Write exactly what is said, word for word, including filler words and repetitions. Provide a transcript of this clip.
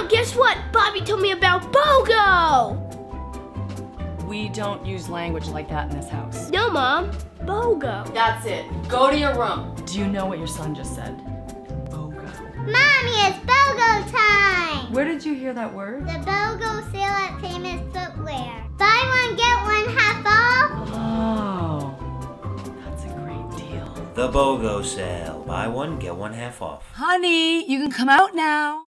guess what? Bobby told me about Bogo! We don't use language like that in this house. No, Mom. Bogo. That's it. Go to your room. Do you know what your son just said? Bogo. Mommy, it's Bogo time! Where did you hear that word? The Bogo sale at Famous Footwear. Buy one, get one half off. Oh, that's a great deal. The Bogo sale. Buy one, get one half off. Honey, you can come out now.